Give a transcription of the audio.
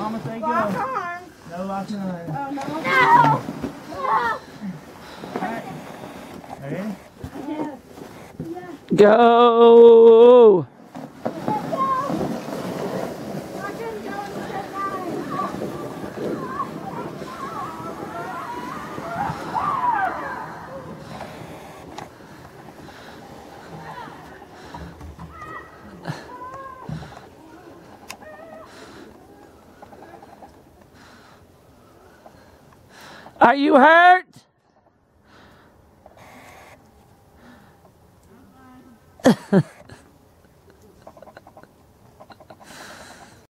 Mama say go. Lock arms. No locking arms. Oh, no. All right. Ready? Yes. Yes. Go! Let's go. Watch him go into the line. Are you hurt?